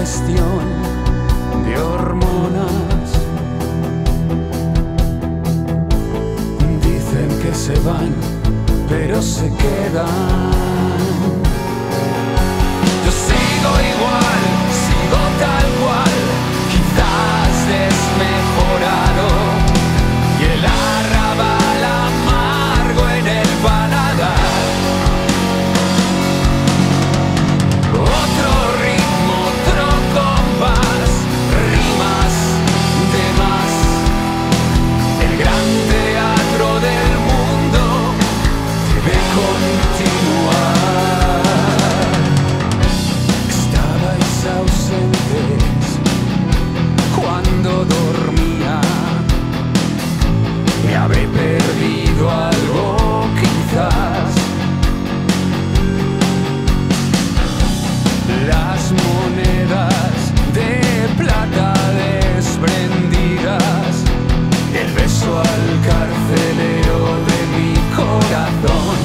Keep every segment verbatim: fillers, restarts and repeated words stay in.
cuestión de hormonas. Dicen que se van, pero se quedan. Yo sigo igual, sigo tal cual, quizás desmejorado, y el arrabal amargo en el paladar. Otro ritmo, otro compás, rimas de más. El gran teatro del mundo debe continuar. Estabais ausentes cuando dormía. Me habré perdido algo quizás. Las monedas de plata desprendidas, el beso al carcelero de mi corazón.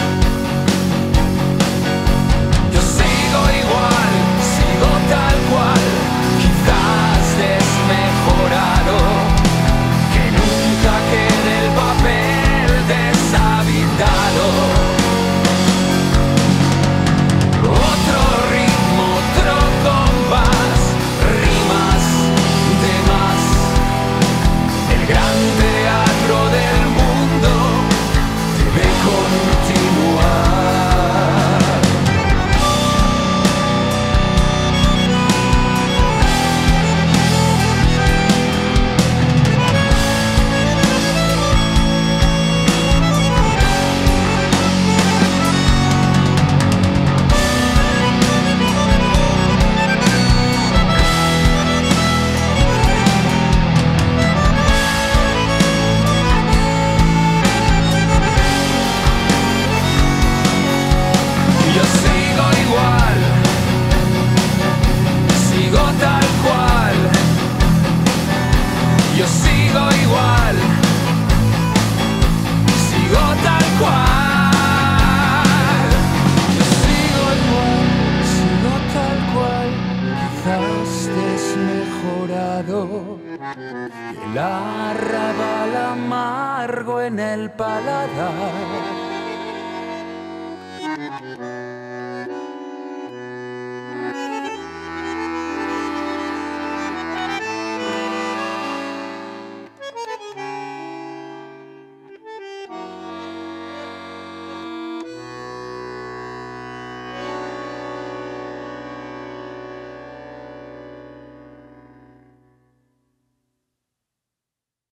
Yo sigo igual, sigo tal cual, quizás desmejorado, que nunca quede el papel deshabitado. Otro ritmo, otro compás, rimas de más. El gran teatro del mundo debe continuar. Yo sigo igual, sigo tal cual. Yo sigo igual, sigo tal cual. Yo sigo igual, sigo tal cual, quizás desmejorado, el arrabal amargo en el paladar.